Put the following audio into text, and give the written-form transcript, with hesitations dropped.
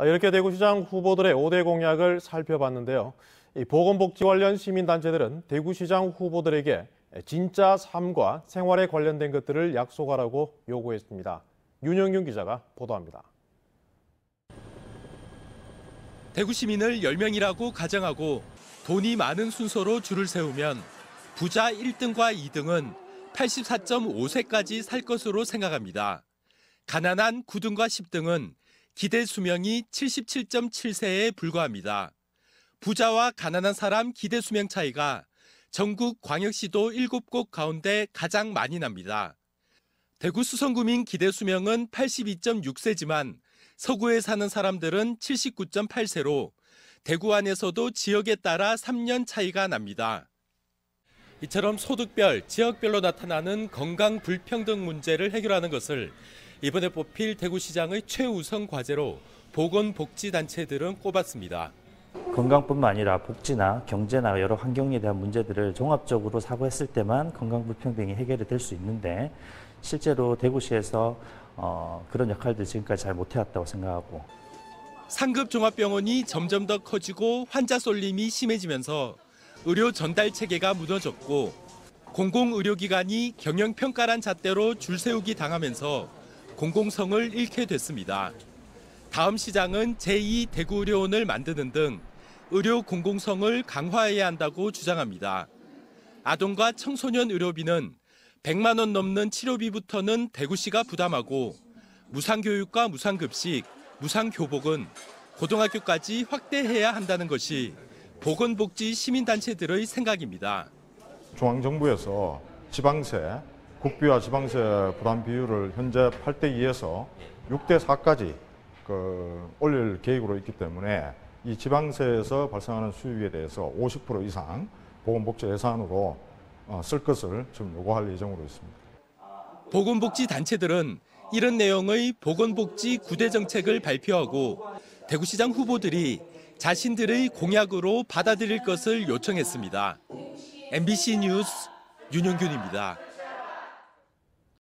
이렇게 대구시장 후보들의 5대 공약을 살펴봤는데요. 이 보건복지 관련 시민단체들은 대구시장 후보들에게 진짜 삶과 생활에 관련된 것들을 약속하라고 요구했습니다. 윤영균 기자가 보도합니다. 대구 시민을 10명이라고 가정하고 돈이 많은 순서로 줄을 세우면 부자 1등과 2등은 84.5세까지 살 것으로 생각합니다. 가난한 9등과 10등은 기대 수명이 77.7세에 불과합니다. 부자와 가난한 사람 기대 수명 차이가 전국 광역시도 7곳 가운데 가장 많이 납니다. 대구 수성구민 기대 수명은 82.6세지만 서구에 사는 사람들은 79.8세로 대구 안에서도 지역에 따라 3년 차이가 납니다. 이처럼 소득별, 지역별로 나타나는 건강 불평등 문제를 해결하는 것을 이번에 뽑힐 대구시장의 최우선 과제로 보건복지단체들은 꼽았습니다. 건강뿐만 아니라 복지나 경제나 여러 환경에 대한 문제들을 종합적으로 사고했을 때만 건강 불평등이 해결이 될 수 있는데 실제로 대구시에서 그런 역할들 지금까지 잘 못해왔다고 생각하고 상급 종합병원이 점점 더 커지고 환자 쏠림이 심해지면서 의료 전달 체계가 무너졌고 공공의료기관이 경영평가란 잣대로 줄 세우기 당하면서 공공성을 잃게 됐습니다. 다음 시장은 제2 대구의료원을 만드는 등 의료 공공성을 강화해야 한다고 주장합니다. 아동과 청소년 의료비는 100만 원 넘는 치료비부터는 대구시가 부담하고 무상교육과 무상급식, 무상교복은 고등학교까지 확대해야 한다는 것이 보건복지 시민단체들의 생각입니다. 중앙정부에서 지방세, 국비와 지방세 부담 비율을 현재 8대2에서 6대4까지 올릴 계획으로 있기 때문에 이 지방세에서 발생하는 수입에 대해서 50% 이상 보건복지 예산으로 쓸 것을 지금 요구할 예정으로 있습니다. 보건복지 단체들은 이런 내용의 보건복지 9대 정책을 발표하고 대구시장 후보들이 자신들의 공약으로 받아들일 것을 요청했습니다. MBC 뉴스 윤영균입니다.